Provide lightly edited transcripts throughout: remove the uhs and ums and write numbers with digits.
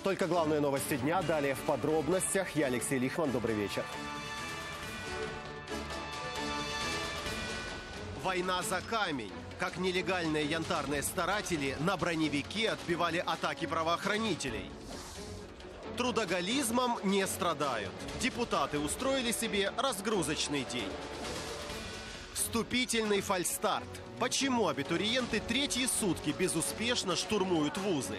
Только главные новости дня. Далее в подробностях. Я Алексей Лихман. Добрый вечер. Война за камень. Как нелегальные янтарные старатели на броневике отбивали атаки правоохранителей. Трудоголизмом не страдают. Депутаты устроили себе разгрузочный день. Вступительный фальстарт. Почему абитуриенты третьи сутки безуспешно штурмуют вузы?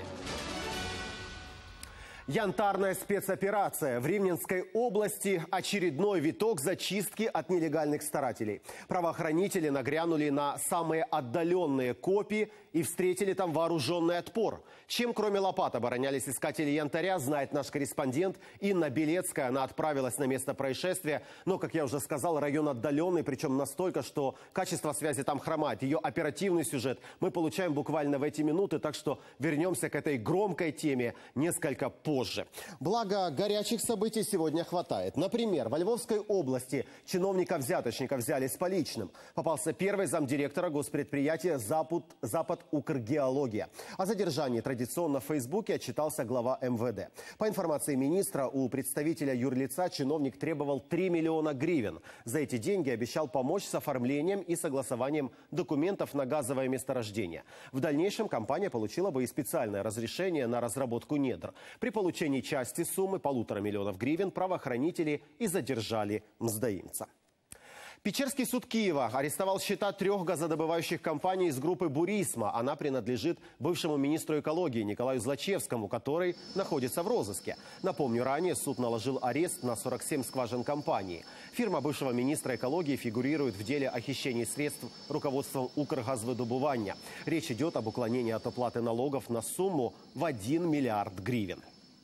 Янтарная спецоперация. В Ривненской области очередной виток зачистки от нелегальных старателей. Правоохранители нагрянули на самые отдаленные копи и встретили там вооруженный отпор. Чем, кроме лопат, оборонялись искатели янтаря, знает наш корреспондент Инна Белецкая. Она отправилась на место происшествия. Но, как я уже сказал, район отдаленный, причем настолько, что качество связи там хромает. Ее оперативный сюжет мы получаем буквально в эти минуты, так что вернемся к этой громкой теме несколько позже. Благо, горячих событий сегодня хватает. Например, во Львовской области чиновника-взяточника взяли с поличным. Попался первый замдиректора госпредприятия «Запад Укргеология». О задержании традиционно в Фейсбуке отчитался глава МВД. По информации министра, у представителя юрлица чиновник требовал 3 миллиона гривен. За эти деньги обещал помочь с оформлением и согласованием документов на газовое месторождение. В дальнейшем компания получила бы и специальное разрешение на разработку недр. При получении части суммы 1,5 миллиона гривен правоохранители и задержали мздоимца. Печерский суд Киева арестовал счета 3 газодобывающих компаний из группы «Бурисма». Она принадлежит бывшему министру экологии Николаю Злачевскому, который находится в розыске. Напомню, ранее суд наложил арест на 47 скважин компании. Фирма бывшего министра экологии фигурирует в деле о хищении средств руководством Укргазвыдобывания. Речь идет об уклонении от оплаты налогов на сумму в 1 миллиард гривен.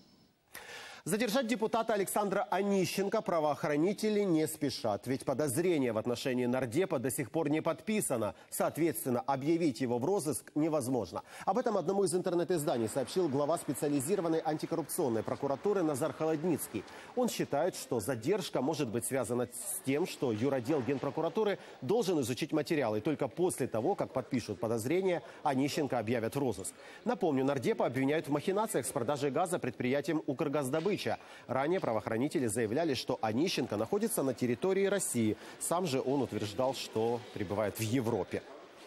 Задержать депутата Александра Онищенко правоохранители не спешат. Ведь подозрение в отношении нардепа до сих пор не подписано. Соответственно, объявить его в розыск невозможно. Об этом одному из интернет-изданий сообщил глава специализированной антикоррупционной прокуратуры Назар Холодницкий. Он считает, что задержка может быть связана с тем, что юротдел Генпрокуратуры должен изучить материалы. И только после того, как подпишут подозрения, Онищенко объявят в розыск. Напомню, нардепа обвиняют в махинациях с продажей газа предприятием «Укргаздобыча». Ранее правоохранители заявляли, что Онищенко находится на территории России. Сам же он утверждал, что пребывает в Европе.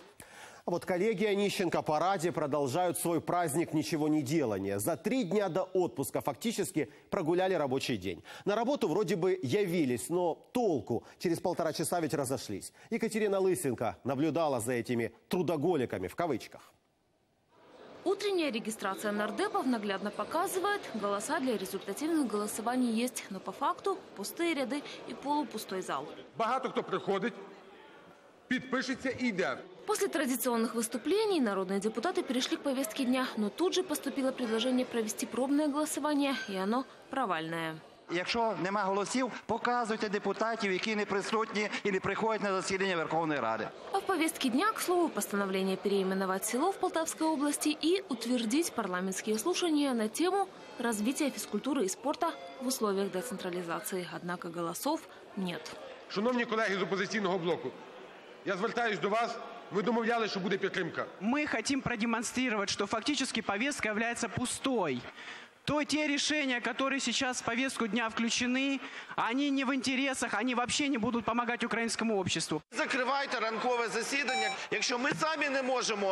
А вот коллеги Онищенко по Раде продолжают свой праздник ничего не делания. За 3 дня до отпуска фактически прогуляли рабочий день. На работу вроде бы явились, но толку. Через 1,5 часа ведь разошлись. Екатерина Лысенко наблюдала за этими трудоголиками в кавычках. Утренняя регистрация нардепов наглядно показывает, голоса для результативных голосований есть, но по факту пустые ряды и полупустой зал. Багато кто приходит, подпишется и идет. После традиционных выступлений народные депутаты перешли к повестке дня, но тут же поступило предложение провести пробное голосование, и оно провальное. Якщо нема голосів, показуйте депутатів, які не присутні і не приходять на засідання Верховної Ради. А в повестке дня, к слову, постановление переименовать село в Полтавской области и утвердить парламентские слушания на тему развития физкультуры и спорта в условиях децентрализации. Однако голосов нет. Шановні колеги з опозиційного блоку, я звертаюсь до вас. Вы домовляли, что будет підтримка. Мы хотим продемонстрировать, что фактически повестка является пустой. Те решения, которые сейчас в повестку дня включены, они не в интересах, они вообще не будут помогать українському обществу. Закривайте ранкове засідання. Якщо ми самі не можемо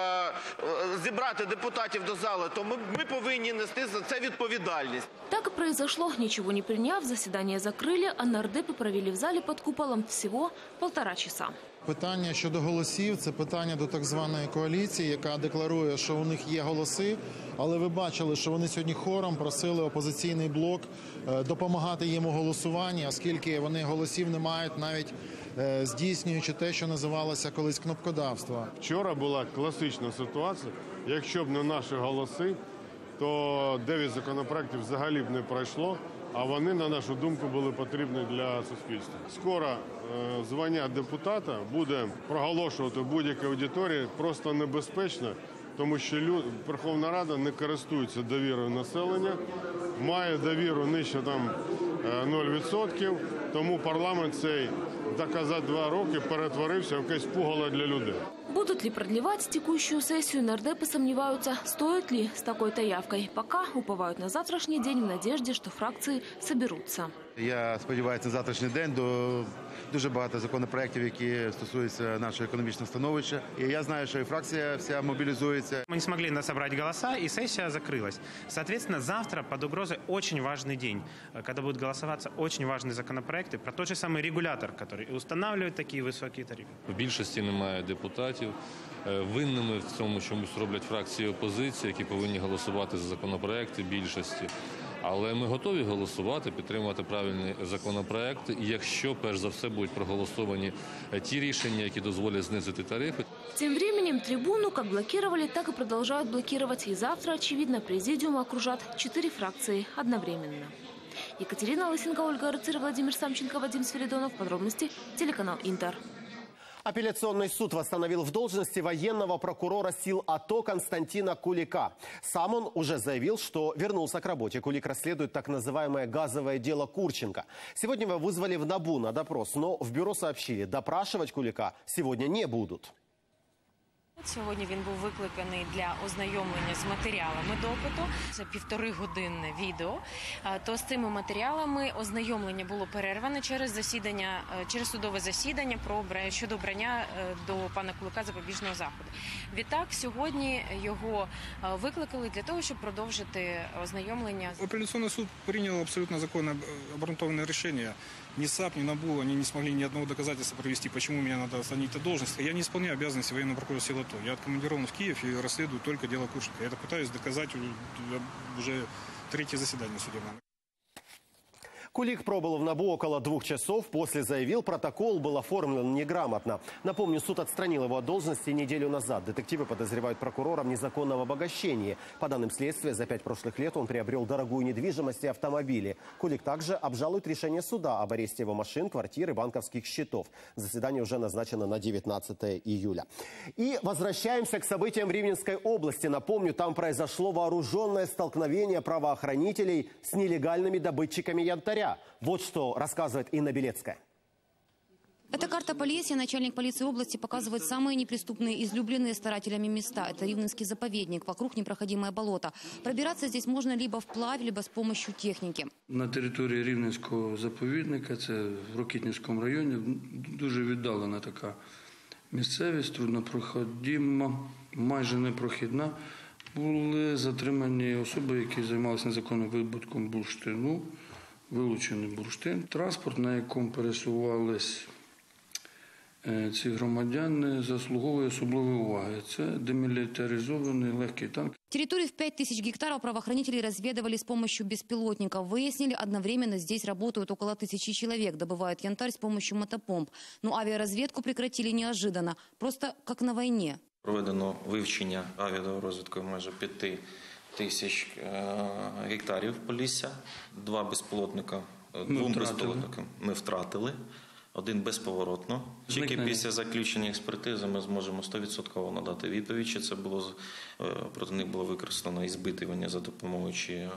зібрати депутатів до зали, то ми повинні нести за це відповідальність. Так и произошло. Ничего не приняв, заседание закрыли, а нардепы провели в зале под куполом всего 1,5 часа. Питання щодо голосів – це питання до так званої коаліції, яка декларує, що у них є голоси. Але ви бачили, що вони сьогодні хором просили опозиційний блок допомагати їм у голосуванні, оскільки вони голосів не мають, навіть здійснюючи те, що називалося колись кнопкодавство. Вчора була класична ситуація. Якщо б не наші голоси, то 9 законопроєктів взагалі б не пройшло. А вони, на нашу думку, були потрібні для суспільства. Скоро звання депутата буде проголошувати в будь-якій аудиторії просто небезпечно, тому що Верховна Рада не користується довірою населення, має довіру нижче 0%, тому парламент цей так казати, 2 роки перетворився в якесь пугало для людей. Будут ли продлевать текущую сессию, нардепы сомневаются, стоит ли с такой-то явкой. Пока уповают на завтрашний день в надежде, что фракции соберутся. Я сподіваюся, на завтрашній день дуже багато законопроєктів, які стосуються нашого економічного становища. І я знаю, що і фракція вся мобілізується. Мы не смогли собрать голоса, и сессия закрылась. Соответственно, завтра под угрозой очень важный день, когда будут голосоваться очень важные законопроекты про тот же самый регулятор, который устанавливает такие высокие тарифы. В більшості немає депутатів. Винними в цьому чомусь роблять фракції опозиції, які повинні голосувати за законопроекти більшості. Але ми готові голосувати, підтримувати правильні законопроекти, якщо, перш за все, будуть проголосовані ті рішення, які дозволять знизити тарифи. Тем временем трибуну как блокировали, так и продолжают блокировать. И завтра, очевидно, президиум окружат 4 фракции одновременно. Екатерина Лысенко, Ольга Рыцарь, Владимир Самченко, Вадим Свиридонов. Подробности телеканал Интер. Апелляционный суд восстановил в должности военного прокурора сил АТО Константина Кулика. Сам он уже заявил, что вернулся к работе. Кулик расследует так называемое газовое дело Курченко. Сегодня его вызвали в НАБУ на допрос, но в бюро сообщили, допрашивать Кулика сегодня не будут. Сьогодні він був викликаний для ознайомлення з матеріалами допиту. Це 1,5-годинне відео. То з цими матеріалами ознайомлення було перерване через судове засідання щодо обрання до пана Кулика запобіжного заходу. Відтак, сьогодні його викликали для того, щоб продовжити ознайомлення. Апелляционный суд принял абсолютно законно обґрунтованное решение. Ни САП, ни НАБУ, они не смогли ни одного доказательства провести, почему меня надо отстранить от должности. Я не исполняю обязанности военного прокурора сил АТО. Я откомандирован в Киев и расследую только дело Курченко. Я это пытаюсь доказать уже 3-е заседание судебное. Кулик пробыл в НАБУ около 2 часов. После заявил, протокол был оформлен неграмотно. Напомню, суд отстранил его от должности неделю назад. Детективы подозревают прокурора в незаконном обогащении. По данным следствия, за 5 прошлых лет он приобрел дорогую недвижимость и автомобили. Кулик также обжалует решение суда об аресте его машин, квартир и банковских счетов. Заседание уже назначено на 19 июля. И возвращаемся к событиям в Ривненской области. Напомню, там произошло вооруженное столкновение правоохранителей с нелегальными добытчиками янтаря. Вот что рассказывает Инна Белецкая. Эта карта Полесья. Начальник полиции области показывает самые неприступные, излюбленные старателями места. Это Ривненский заповедник, вокруг непроходимое болото. Пробираться здесь можно либо вплавь, либо с помощью техники. На території Рівненського заповідника, це в Рокитнівському районі, дуже віддалена така місцевість, труднопроходима, майже непрохідна. Були затримані особи, які займалися незаконним видобутком бурштину, вилучений бурштин. Транспорт, на якому пересувались ці громадяни, заслуговує особливої уваги. Це демілітаризований легкий танк. Территорию в 5000 гектаров правоохранители разведывали с помощью беспилотников. Выяснили, одновременно здесь работают около 1000 человек, добывают янтарь с помощью мотопомп. Но авиаразведку прекратили неожиданно, просто как на войне. Проведено вивчення авіарозвідкою майже 5000 гектарів Полісся. 2 безпілотника, 2 безпілотники ми втратили, 1 безповоротно. Тільки після заключення експертизи ми зможемо 100% надати відповідь, чи це було проти них було використано ізбитування за допомогою чи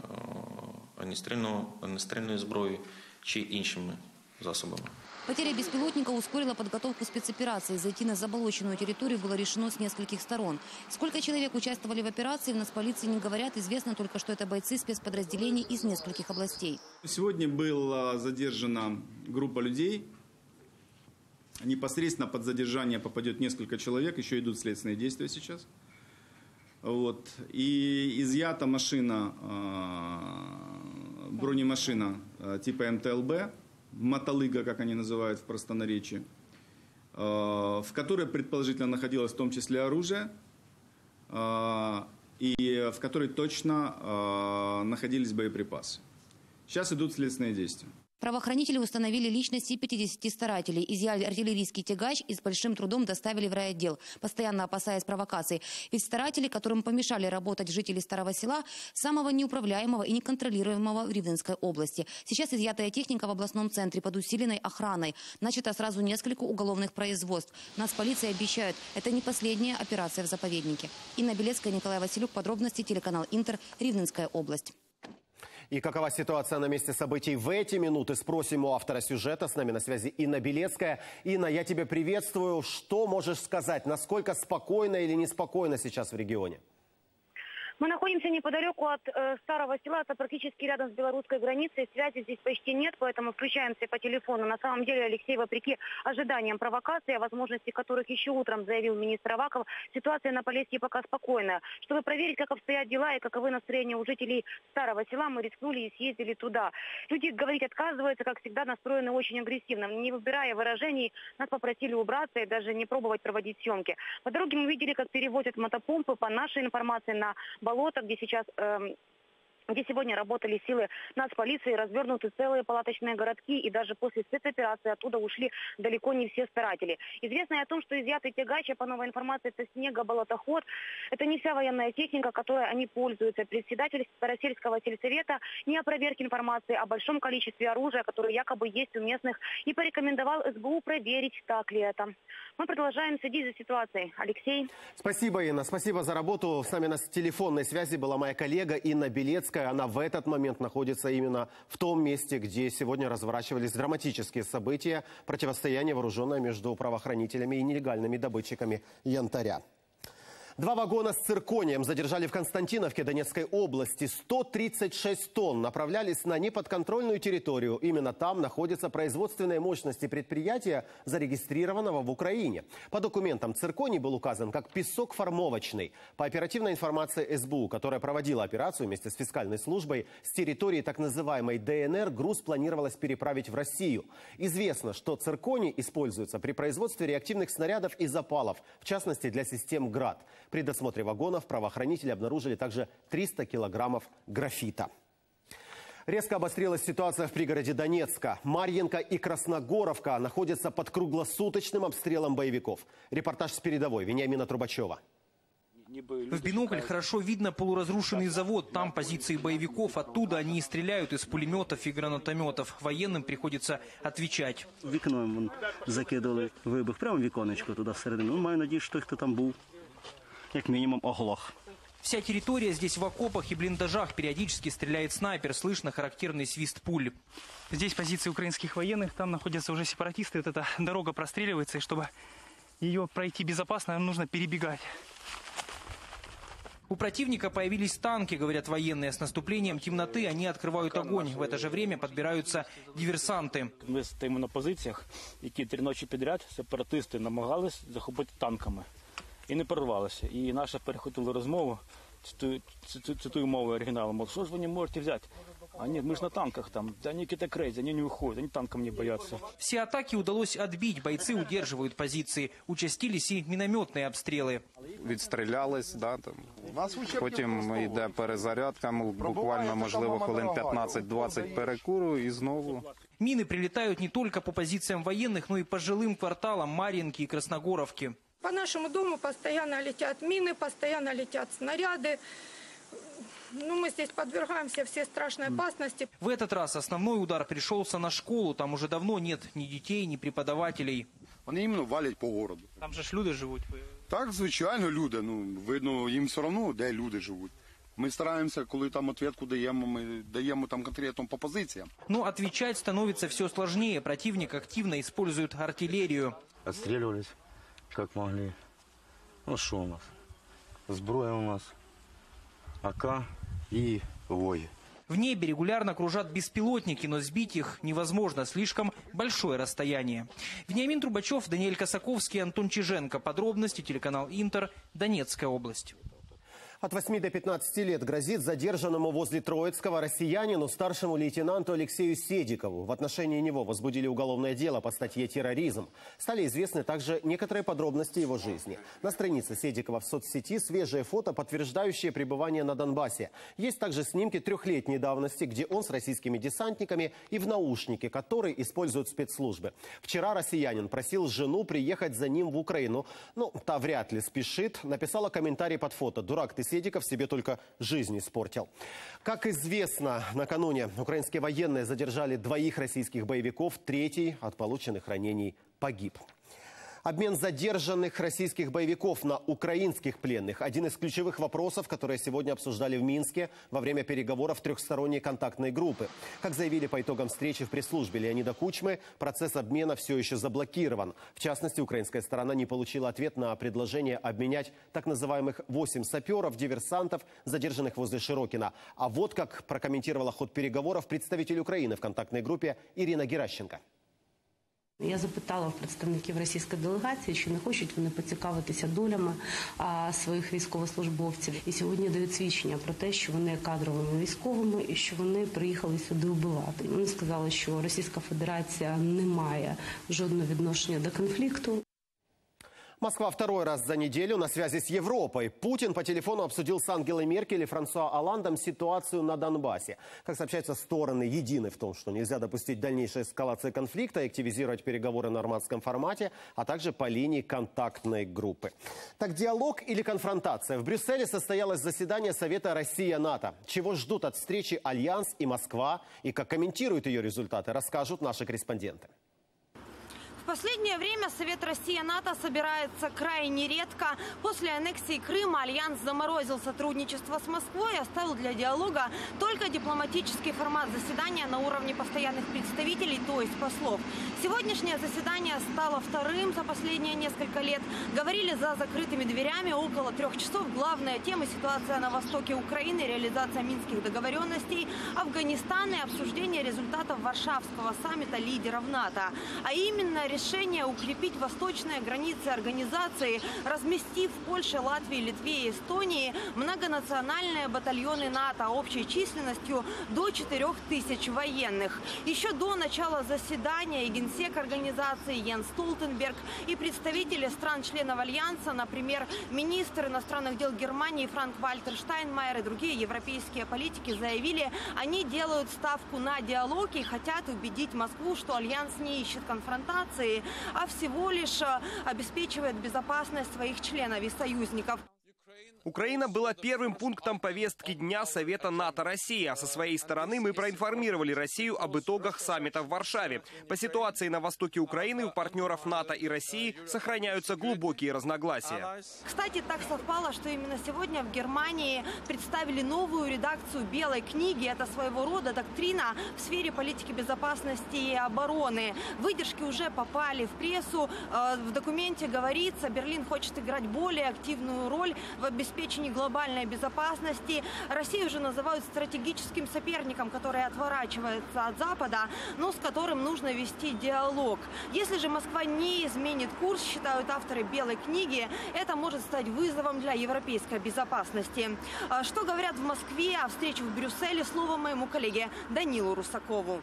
огнестрільної зброї, чи іншими засобами. Потеря беспилотника ускорила подготовку спецоперации. Зайти на заболоченную территорию было решено с нескольких сторон. Сколько человек участвовали в операции, в Нацполиции не говорят. Известно только, что это бойцы спецподразделений из нескольких областей. Сегодня была задержана группа людей. Непосредственно под задержание попадет несколько человек. Еще идут следственные действия сейчас. Вот. И изъята машина, бронемашина типа МТЛБ, мотолыга, как они называют в простонаречии, в которой предположительно находилось в том числе оружие, и в которой точно находились боеприпасы. Сейчас идут следственные действия. Правоохранители установили личности 50 старателей, изъяли артиллерийский тягач и с большим трудом доставили в райотдел, постоянно опасаясь провокаций. Ведь старатели, которым помешали работать жители Старого Села, самого неуправляемого и неконтролируемого в Ривненской области. Сейчас изъятая техника в областном центре под усиленной охраной. Начато сразу несколько уголовных производств. Нацполиция обещают, это не последняя операция в заповеднике. Инна Белецкая, Николай Василюк. Подробности телеканал Интер, Ривненская область. И какова ситуация на месте событий в эти минуты, спросим у автора сюжета. С нами на связи Инна Белецкая. Инна, я тебя приветствую. Что можешь сказать? Насколько спокойно или неспокойно сейчас в регионе? Мы находимся неподалеку от Старого Села, это практически рядом с белорусской границей. Связи здесь почти нет, поэтому включаемся по телефону. На самом деле, Алексей, вопреки ожиданиям провокации, о возможности которых еще утром заявил министр Аваков, ситуация на Полесье пока спокойная. Чтобы проверить, как обстоят дела и каковы настроения у жителей Старого Села, мы рискнули и съездили туда. Люди говорить отказываются, как всегда, настроены очень агрессивно. Не выбирая выражений, нас попросили убраться и даже не пробовать проводить съемки. По дороге мы видели, как перевозят мотопомпы, по нашей информации, на болото, где сегодня работали силы нацполиции, развернуты целые палаточные городки, и даже после спецоперации оттуда ушли далеко не все старатели. Известно о том, что изъятый тягач, по новой информации, это снегоболотоход. Это не вся военная техника, которой они пользуются. Председатель Старосельского сельсовета не опроверг информации о большом количестве оружия, которое якобы есть у местных, и порекомендовал СБУ проверить, так ли это. Мы продолжаем следить за ситуацией. Алексей. Спасибо, Инна. Спасибо за работу. С нами на телефонной связи была моя коллега Инна Белецкая. Она в этот момент находится именно в том месте, где сегодня разворачивались драматические события противостояния вооруженное между правоохранителями и нелегальными добытчиками янтаря. 2 вагона с цирконием задержали в Константиновке Донецкой области. 136 тонн направлялись на неподконтрольную территорию. Именно там находятся производственные мощности предприятия, зарегистрированного в Украине. По документам цирконий был указан как песок формовочный. По оперативной информации СБУ, которая проводила операцию вместе с фискальной службой, с территории так называемой ДНР груз планировалось переправить в Россию. Известно, что цирконий используется при производстве реактивных снарядов и запалов, в частности для систем ГРАД. При досмотре вагонов правоохранители обнаружили также 300 килограммов графита. Резко обострилась ситуация в пригороде Донецка. Марьинка и Красногоровка находятся под круглосуточным обстрелом боевиков. Репортаж с передовой Вениамина Трубачева. В бинокль хорошо видно полуразрушенный завод. Там позиции боевиков. Оттуда они и стреляют из пулеметов и гранатометов. Военным приходится отвечать. Вікном закидали вибух. Прямо віконечко туди всередину. Маю надію, що хто там був. Как минимум оглох. Вся территория здесь в окопах и блиндажах. Периодически стреляет снайпер. Слышно характерный свист пуль. Здесь позиции украинских военных. Там находятся уже сепаратисты. Вот эта дорога простреливается. И чтобы ее пройти безопасно, нам нужно перебегать. У противника появились танки, говорят военные. С наступлением темноты они открывают огонь. В это же время подбираются диверсанты. Ми стоїмо на позиціях, які 3 ночі підряд сепаратисти намагались захопити танками. І не прорвалися. І наша перехопила розмову, цитую мову оригіналу, мол, що ж ви не можете взяти? А нет, мы же на танках там. Да они какие-то крейзи, они не уходят, они танком не боятся. Все атаки удалось отбить, бойцы удерживают позиции. Участились и минометные обстрелы. Відстрілялись, да, там. Потім йде перезарядка, буквально, можливо, хвилин 15-20 перекуру і знову. Мины прилетают не только по позициям военных, но и по жилым кварталам Марьинки и Красногоровки. По нашему дому постоянно летят мины, постоянно летят снаряды. Мы здесь подвергаемся всей страшной опасности. В этот раз основной удар пришелся на школу. Там уже давно нет ни детей, ни преподавателей. Вони іменно валять по городу. Там же ж люди живуть. Так, звичайно, люди. Видно, їм все одно, де люди живуть. Ми стараємося, коли там відповідку даємо, ми даємо там конкретно по позиціям. Но отвечать становится все сложнее. Противник активно использует артиллерию. Отстреливались, как могли. Ну что у нас? Зброя у нас. АК и ВОЙ. В небе регулярно кружат беспилотники, но сбить их невозможно, слишком большое расстояние. Вениамин Трубачев, Даниэль Косаковский, Антон Чиженко. Подробности, телеканал Интер, Донецкая область. От 8 до 15 лет грозит задержанному возле Троицкого россиянину старшему лейтенанту Алексею Седикову. В отношении него возбудили уголовное дело по статье «Терроризм». Стали известны также некоторые подробности его жизни. На странице Седикова в соцсети свежее фото, подтверждающее пребывание на Донбассе. Есть также снимки 3-летней давности, где он с российскими десантниками и в наушнике, которые используют спецслужбы. Вчера россиянин просил жену приехать за ним в Украину. Та вряд ли спешит. Написала комментарий под фото: «Дурак ты, Седиков, себе только жизнь испортил». Как известно, накануне украинские военные задержали 2 российских боевиков, 3-й от полученных ранений погиб. Обмен задержанных российских боевиков на украинских пленных – один из ключевых вопросов, которые сегодня обсуждали в Минске во время переговоров трехсторонней контактной группы. Как заявили по итогам встречи в пресс-службе Леонида Кучмы, процесс обмена все еще заблокирован. В частности, украинская сторона не получила ответ на предложение обменять так называемых 8 саперов, диверсантов, задержанных возле Широкина. А вот как прокомментировала ход переговоров представитель України в контактній групі Ірина Геращенко. Я запитала в представників російської делегації, чи не хочуть вони поцікавитися долями своїх військовослужбовців. І сьогодні дають свідчення про те, що вони є кадровими військовими і що вони приїхали сюди вбивати. Вони сказали, що Російська Федерація не має жодного відношення до конфлікту. Москва второй раз за неделю на связи с Европой. Путин по телефону обсудил с Ангелой Меркель и Франсуа Олландом ситуацию на Донбассе. Как сообщается, стороны едины в том, что нельзя допустить дальнейшей эскалации конфликта и активизировать переговоры в нормандском формате, а также по линии контактной группы. Так, диалог или конфронтация? В Брюсселе состоялось заседание Совета Россия-НАТО. Чего ждут от встречи Альянс и Москва и как комментируют ее результаты, расскажут наши корреспонденты. В последнее время Совет Россия-НАТО собирается крайне редко. После аннексии Крыма Альянс заморозил сотрудничество с Москвой и оставил для диалога только дипломатический формат заседания на уровне постоянных представителей, то есть послов. Сегодняшнее заседание стало вторым за последние несколько лет. Говорили за закрытыми дверями около 3 часов. Главная тема – ситуация на востоке Украины, реализация минских договоренностей, Афганистан и обсуждение результатов Варшавского саммита лидеров НАТО. А именно решение укрепить восточные границы организации, разместив в Польше, Латвии, Литве и Эстонии многонациональные батальоны НАТО общей численностью до 4000 военных. Еще до начала заседания и генсек организации Йенс Столтенберг и представители стран-членов Альянса, например, министр иностранных дел Германии Франк-Вальтер Штайнмайер и другие европейские политики заявили, они делают ставку на диалог и хотят убедить Москву, что Альянс не ищет конфронтации, а всего лишь обеспечивает безопасность своих членов и союзников. Украина была первым пунктом повестки дня Совета НАТО-Россия. Со своей стороны мы проинформировали Россию об итогах саммита в Варшаве. По ситуации на востоке Украины у партнеров НАТО и России сохраняются глубокие разногласия. Кстати, так совпало, что именно сегодня в Германии представили новую редакцию Белой книги. Это своего рода доктрина в сфере политики безопасности и обороны. Выдержки уже попали в прессу. В документе говорится, Берлин хочет играть более активную роль в обеспечении глобальной безопасности. Россию уже называют стратегическим соперником, который отворачивается от Запада, но с которым нужно вести диалог. Если же Москва не изменит курс, считают авторы Белой книги, это может стать вызовом для европейской безопасности. Что говорят в Москве о встрече в Брюсселе, слово моему коллеге Данилу Русакову.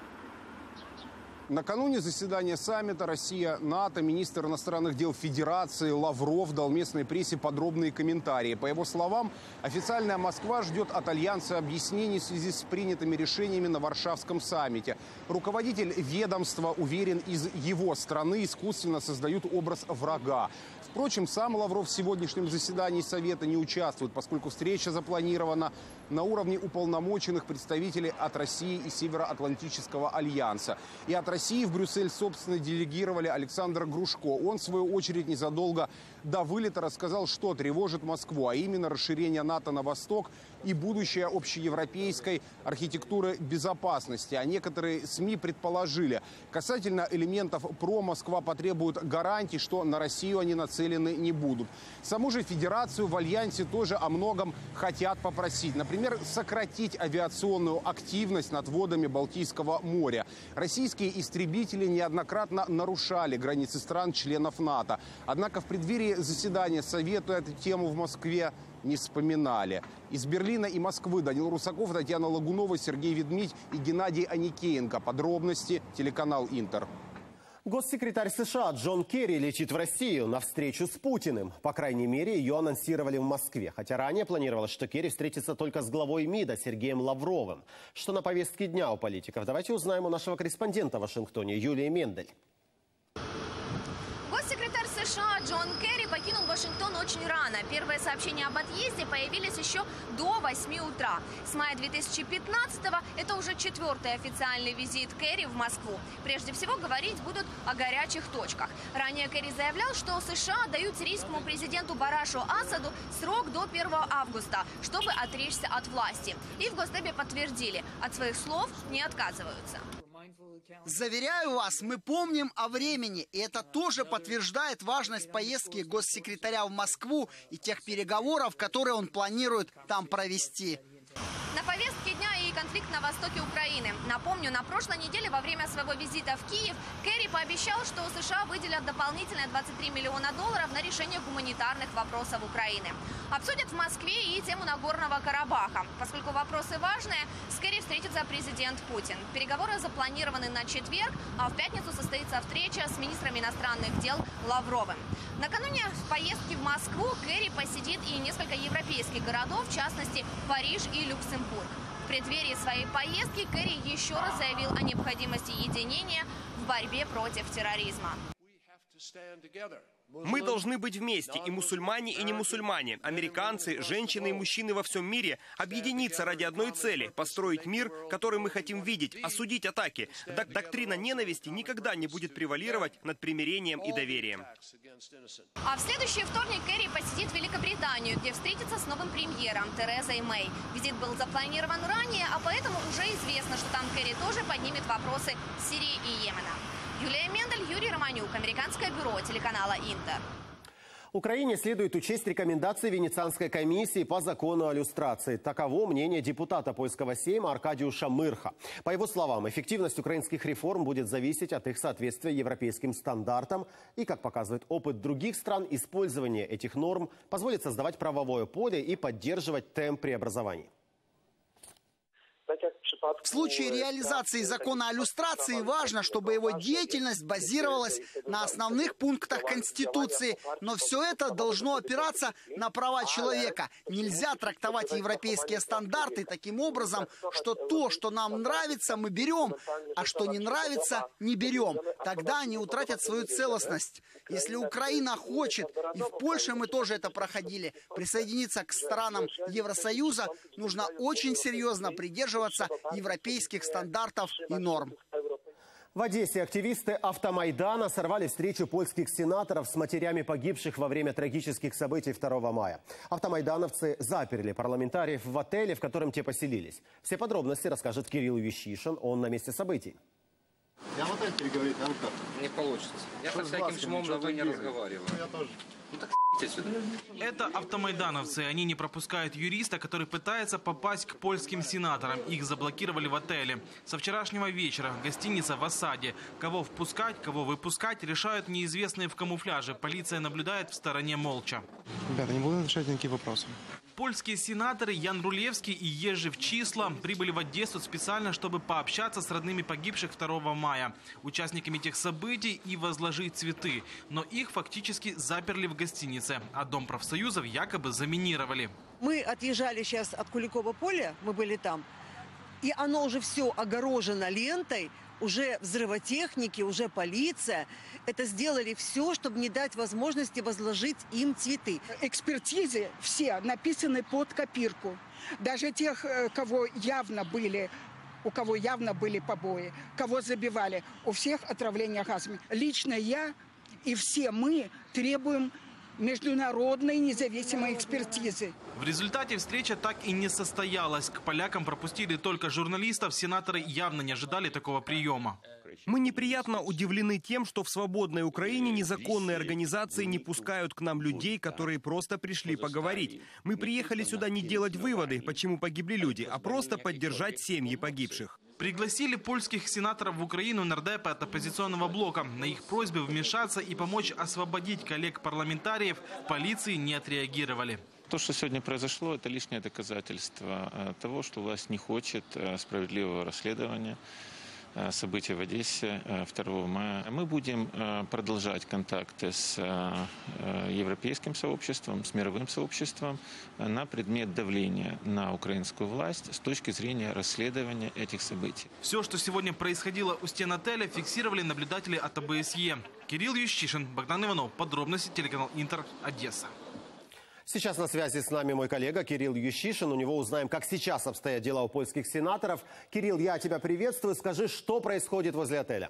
Накануне заседания саммита Россия-НАТО министр иностранных дел Федерации Лавров дал местной прессе подробные комментарии. По его словам, официальная Москва ждет от Альянса объяснений в связи с принятыми решениями на Варшавском саммите. Руководитель ведомства уверен, из его страны искусственно создают образ врага. Впрочем, сам Лавров в сегодняшнем заседании Совета не участвует, поскольку встреча запланирована на уровне уполномоченных представителей от России и Североатлантического альянса. И от России в Брюссель, собственно, делегировали Александра Грушко. Он, в свою очередь, незадолго до вылета рассказал, что тревожит Москву, а именно расширение НАТО на восток и будущее общеевропейской архитектуры безопасности. А некоторые СМИ предположили, касательно элементов ПРО, Москва потребует гарантий, что на Россию они нацелены не будут. Саму же Федерацию в Альянсе тоже о многом хотят попросить. Например, сократить авиационную активность над водами Балтийского моря. Российские истребители неоднократно нарушали границы стран-членов НАТО. Однако в преддверии заседания Совета эту тему в Москве не вспоминали. Из Берлина и Москвы Данил Русаков, Татьяна Лагунова, Сергей Ведмидь и Геннадий Аникеенко. Подробности телеканал Интер. Госсекретарь США Джон Керри летит в Россию на встречу с Путиным. По крайней мере, ее анонсировали в Москве. Хотя ранее планировалось, что Керри встретится только с главой МИДа Сергеем Лавровым. Что на повестке дня у политиков? Давайте узнаем у нашего корреспондента в Вашингтоне Юлии Мендель. Госсекретарь США Джон Керри покинул Вашингтон Вашингтон очень рано. Первые сообщения об отъезде появились еще до 8 утра. С мая 2015-го это уже 4-й официальный визит Керри в Москву. Прежде всего говорить будут о горячих точках. Ранее Керри заявлял, что США дают сирийскому президенту Барашу Асаду срок до 1 августа, чтобы отречься от власти. И в Госдепе подтвердили, от своих слов не отказываются. Заверяю вас, мы помним о времени, и это тоже подтверждает важность поездки госсекретаря в Москву и тех переговоров, которые он планирует там провести. На повестке дня и конфликт на востоке Украины. Напомню, на прошлой неделе во время своего визита в Киев Керри пообещал, что США выделят дополнительные $23 миллиона на решение гуманитарных вопросов Украины. Обсудят в Москве и тему Нагорного Карабаха. Поскольку вопросы важные, с Керри встретится президент Путин. Переговоры запланированы на четверг, а в пятницу состоится встреча с министром иностранных дел Лавровым. Накануне поездки в Москву Керри посетит и несколько европейских городов, в частности Париж и Люксембург. В преддверии своей поездки Керри еще раз заявил о необходимости единения в борьбе против терроризма. Мы должны быть вместе, и мусульмане, и не мусульмане, американцы, женщины и мужчины во всем мире, объединиться ради одной цели – построить мир, который мы хотим видеть, осудить атаки. Доктрина ненависти никогда не будет превалировать над примирением и доверием. А в следующий вторник Керри посетит Великобританию, где встретится с новым премьером Терезой Мэй. Визит был запланирован ранее, а поэтому уже известно, что там Керри тоже поднимет вопросы Сирии и Йемена. Юлия Мендель, Юрий Романюк, Американское бюро телеканала Интер. Украине следует учесть рекомендации Венецианской комиссии по закону о люстрации. Таково мнение депутата польского Сейма Аркадиуша Мырха. По его словам, эффективность украинских реформ будет зависеть от их соответствия европейским стандартам. И, как показывает опыт других стран, использование этих норм позволит создавать правовое поле и поддерживать темп преобразований. В случае реализации закона о люстрации важно, чтобы его деятельность базировалась на основных пунктах Конституции. Но все это должно опираться на права человека. Нельзя трактовать европейские стандарты таким образом, что то, что нам нравится, мы берем, а что не нравится, не берем. Тогда они утратят свою целостность. Если Украина хочет, и в Польше мы тоже это проходили, присоединиться к странам Евросоюза, нужно очень серьезно придерживаться европейских стандартов и норм. В Одессе активисты Автомайдана сорвали встречу польских сенаторов с матерями погибших во время трагических событий 2 мая. Автомайдановцы заперли парламентариев в отеле, в котором те поселились. Все подробности расскажет Кирилл Вещишин, он на месте событий. Я в отель переговорить, а вы как? Не получится. Я с таким шумом давно не разговариваю. Я тоже. Ну так сюда. Это автомайдановцы. Они не пропускают юриста, который пытается попасть к польским сенаторам. Их заблокировали в отеле. Со вчерашнего вечера гостиница в осаде. Кого впускать, кого выпускать, решают неизвестные в камуфляже. Полиция наблюдает в стороне молча. Ребята, не буду решать никакие вопросы. Польские сенаторы Ян Рулевский и Ежи Вчисла прибыли в Одессу специально, чтобы пообщаться с родными погибших 2 мая, участниками тех событий и возложить цветы. Но их фактически заперли в гостинице, а Дом профсоюзов якобы заминировали. Мы отъезжали сейчас от Куликова поля, мы были там, и оно уже все огорожено лентой, уже взрывотехники, уже полиция. Это сделали все, чтобы не дать возможности возложить им цветы. Экспертизы все написаны под копирку. Даже тех, у кого явно были побои, кого забивали, у всех отравление газами. Лично я и все мы требуем международной независимой экспертизы. В результате встреча так и не состоялась. К полякам пропустили только журналистов. Сенаторы явно не ожидали такого приема. Мы неприятно удивлены тем, что в свободной Украине незаконные организации не пускают к нам людей, которые просто пришли поговорить. Мы приехали сюда не делать выводы, почему погибли люди, а просто поддержать семьи погибших. Пригласили польских сенаторов в Украину нардепы от оппозиционного блока. На их просьбы вмешаться и помочь освободить коллег-парламентариев в полиции не отреагировали. То, что сегодня произошло, это лишнее доказательство того, что власть не хочет справедливого расследования. событий в Одессе 2 мая. Мы будем продолжать контакты с европейским сообществом, с мировым сообществом на предмет давления на украинскую власть с точки зрения расследования этих событий. Все, что сегодня происходило у стен отеля, фиксировали наблюдатели от ОБСЕ. Кирилл Ющишин, Богдан Иванов. Подробности, телеканал Интер, Одесса. Сейчас на связи с нами мой коллега Кирилл Ющишин. У него узнаем, как сейчас обстоят дела у польских сенаторов. Кирилл, я тебя приветствую. Скажи, что происходит возле отеля?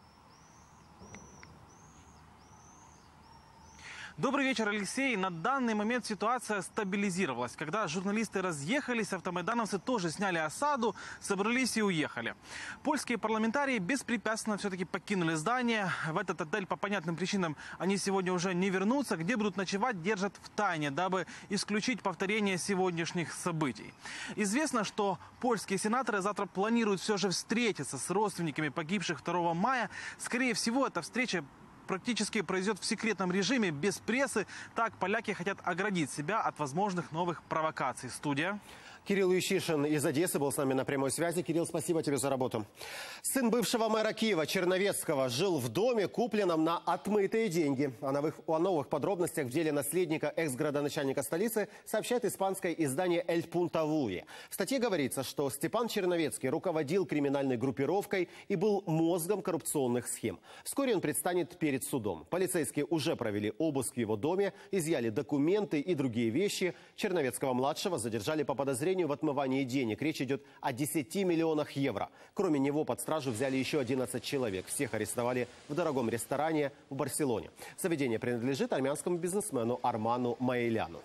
Добрый вечер, Алексей. На данный момент ситуация стабилизировалась. Когда журналисты разъехались, автомайдановцы тоже сняли осаду, собрались и уехали. Польские парламентарии беспрепятственно все-таки покинули здание. В этот отель по понятным причинам они сегодня уже не вернутся. Где будут ночевать, держат в тайне, дабы исключить повторение сегодняшних событий. Известно, что польские сенаторы завтра планируют все же встретиться с родственниками погибших 2 мая. Скорее всего, эта встреча практически произойдет в секретном режиме, без прессы. Так поляки хотят оградить себя от возможных новых провокаций. Студия. Кирилл Ющишин из Одессы был с нами на прямой связи. Кирилл, спасибо тебе за работу. Сын бывшего мэра Киева Черновецкого жил в доме, купленном на отмытые деньги. О новых подробностях в деле наследника экс-градоначальника столицы сообщает испанское издание «Эль Пунтавуи». В статье говорится, что Степан Черновецкий руководил криминальной группировкой и был мозгом коррупционных схем. Вскоре он предстанет перед судом. Полицейские уже провели обыск в его доме, изъяли документы и другие вещи. Черновецкого-младшего задержали по подозрению в отмывании денег. Речь идет о 10 миллионах евро. Кроме него под стражу взяли еще 11 человек. Всех арестовали в дорогом ресторане в Барселоне. Заведение принадлежит армянскому бизнесмену Арману Маэляну.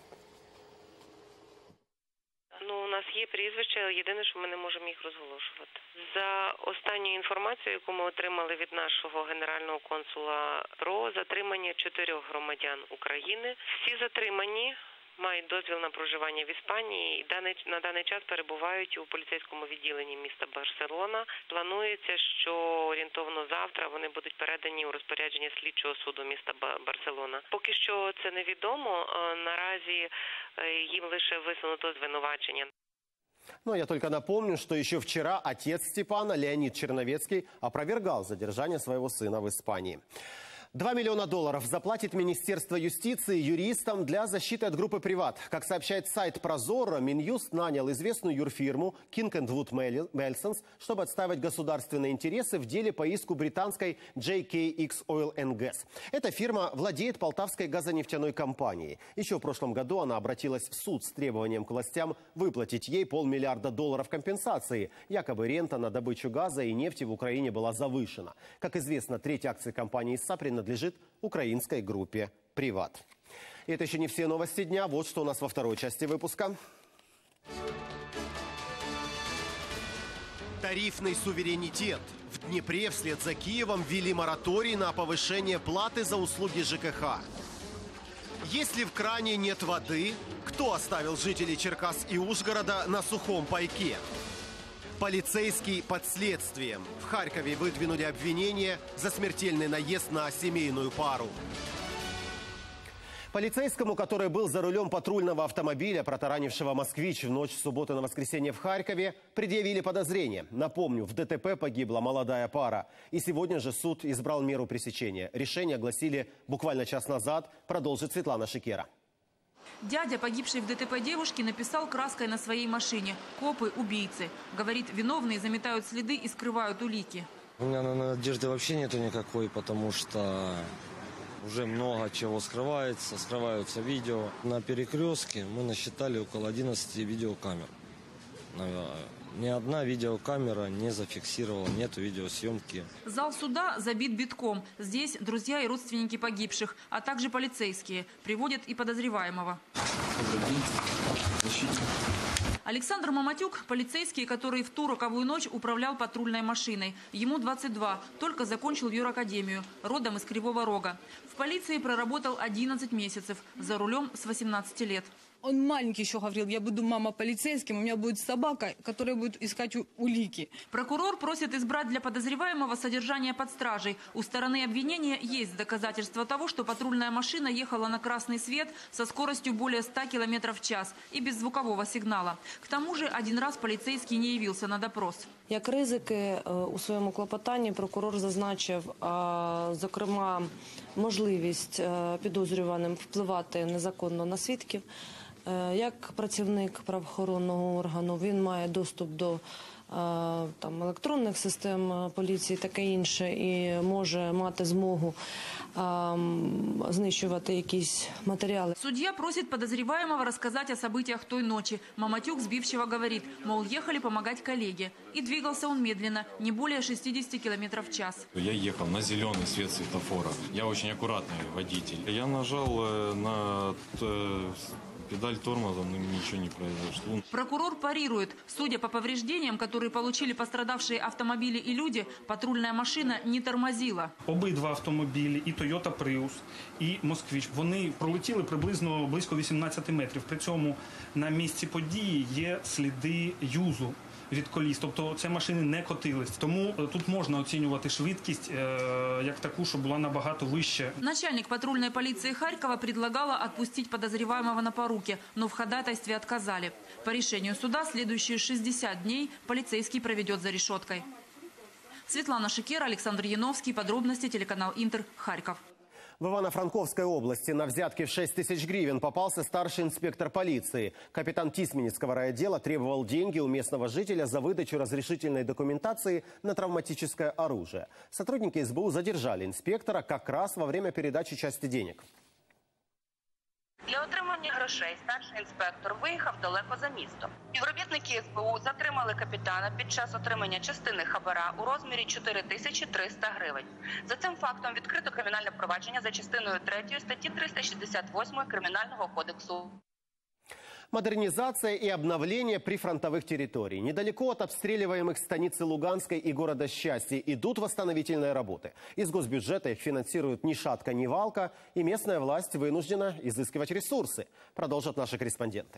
У нас є прізвища, єдине, що ми не можемо їх розголошувати. За останньою інформацією, яку ми отримали від нашого генерального консула про затримання 4 громадян України. Всі затримані мають дозвіл на проживання в Іспанії і на даний час перебувають у поліцейському відділенні міста Барселона. Планується, що орієнтовно завтра вони будуть передані у розпорядження слідчого суду міста Барселона. Поки що це невідомо, наразі їм лише висунуто звинувачення. Ну, я только напомню, что еще вчера отец Степана, Леонид Черновецкий, опровергал задержание своего сына в Испании. $2 миллиона заплатит Министерство юстиции юристам для защиты от группы «Приват». Как сообщает сайт «Прозоро», Минюст нанял известную юрфирму King & Wood Melsons, чтобы отстаивать государственные интересы в деле по иску британской JKX Oil & Gas. Эта фирма владеет Полтавской газонефтяной компанией. Еще в прошлом году она обратилась в суд с требованием к властям выплатить ей $500 миллиона компенсации. Якобы рента на добычу газа и нефти в Украине была завышена. Как известно, треть акций компании ИСА принадлежит украинской группе «Приват». И это еще не все новости дня. Вот что у нас во второй части выпуска. Тарифный суверенитет. В Днепре вслед за Киевом ввели мораторий на повышение платы за услуги ЖКХ. Если в кране нет воды, кто оставил жителей Черкас и Ужгорода на сухом пайке? Полицейский под следствием. В Харькове выдвинули обвинение за смертельный наезд на семейную пару. Полицейскому, который был за рулем патрульного автомобиля, протаранившего «Москвич» в ночь с субботы на воскресенье в Харькове, предъявили подозрение. Напомню, в ДТП погибла молодая пара. И сегодня же суд избрал меру пресечения. Решение огласили буквально час назад. Продолжит Светлана Шикера. Дядя погибшей в ДТП девушки написал краской на своей машине: «Копы – убийцы». Говорит, виновные заметают следы и скрывают улики. У меня надежды вообще нету никакой, потому что уже много чего скрывается. Скрываются видео. На перекрестке мы насчитали около 11 видеокамер. Ни одна видеокамера не зафиксировала, нет видеосъемки. Зал суда забит битком. Здесь друзья и родственники погибших, а также полицейские. Приводят и подозреваемого. Александр Маматюк – полицейский, который в ту роковую ночь управлял патрульной машиной. Ему 22, только закончил юракадемию, родом из Кривого Рога. В полиции проработал 11 месяцев, за рулем с 18 лет. Он маленький еще говорил: я буду мама полицейским, у меня будет собака, которая будет искать улики. Прокурор просит избрать для подозреваемого содержание под стражей. У стороны обвинения есть доказательства того, что патрульная машина ехала на красный свет со скоростью более 100 км в час и без звукового сигнала. К тому же один раз полицейский не явился на допрос. Як ризики у своєму клопотанні прокурор зазначив, зокрема, можливість підозрюваним впливати незаконно на свідків. Як працівник правоохоронного органу він має доступ до електронних систем поліції, таке інше, і може мати змогу знищувати якісь материалы. Судья просит подозреваемого рассказать о событиях той ночи. Маматюк сбивчиво говорит, мол, ехали помогать коллеге. И двигался он медленно, не более 60 км в час. Я ехал на зеленый свет светофора. Я очень аккуратный водитель. Я нажал на педаль тормоза, но ничего не произошло. Прокурор парирует. Судя по повреждениям, которые получили пострадавшие автомобили и люди, патрульная машина не тормозила. Обидва автомобілі, і Toyota Prius, і Москвич, вони пролетіли приблизно близько 18 метрів. При цьому на місці події є сліди юзу від коліс. Тобто ці машини не котились. Тому тут можна оцінювати швидкість як таку, що була набагато вища. Начальник патрульной полиции Харькова предлагала отпустить подозреваемого на поруки, но в ходатайстве отказали. По решению суда следующие 60 дней полицейский проведет за решеткой. Светлана Шикера, Александр Яновский. Подробности телеканал Интер, Харьков. В Ивано-Франковской области на взятки в 6 тысяч гривен попался старший инспектор полиции. Капитан Тисменецкого райотдела требовал деньги у местного жителя за выдачу разрешительной документации на травматическое оружие. Сотрудники СБУ задержали инспектора как раз во время передачи части денег. Для отримання грошей старший інспектор виїхав далеко за місто. Співробітники СБУ затримали капітана під час отримання частини хабара у розмірі 4300 гривень. За цим фактом відкрито кримінальне провадження за частиною 3 статті 368 Кримінального кодексу. Модернизация и обновление прифронтовых территорий. Недалеко от обстреливаемых станицы Луганской и города Счастье идут восстановительные работы. Из госбюджета их финансируют ни шатка, ни валка, и местная власть вынуждена изыскивать ресурсы. Продолжат наши корреспонденты.